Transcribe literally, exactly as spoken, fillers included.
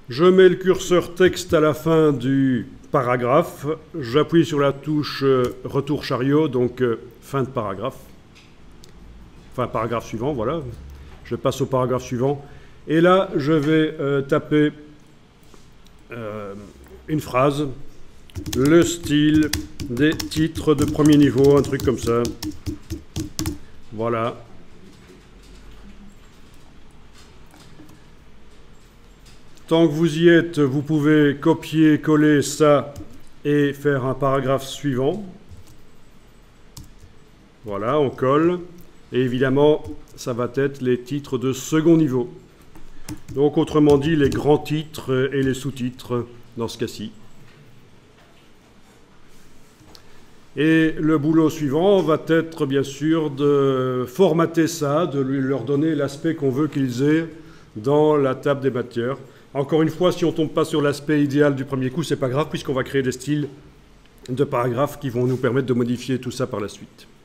Je mets le curseur texte à la fin du paragraphe. J'appuie sur la touche euh, retour chariot, donc euh, fin de paragraphe. Enfin, paragraphe suivant, voilà. Je passe au paragraphe suivant. Et là, je vais euh, taper euh, une phrase. Le style des titres de premier niveau, un truc comme ça. Voilà. Tant que vous y êtes, vous pouvez copier-coller ça et faire un paragraphe suivant. Voilà, on colle. Et évidemment, ça va être les titres de second niveau. Donc, autrement dit, les grands titres et les sous-titres dans ce cas-ci. Et le boulot suivant va être, bien sûr, de formater ça, de lui, leur donner l'aspect qu'on veut qu'ils aient dans la table des matières. Encore une fois, si on ne tombe pas sur l'aspect idéal du premier coup, ce n'est pas grave, puisqu'on va créer des styles de paragraphes qui vont nous permettre de modifier tout ça par la suite.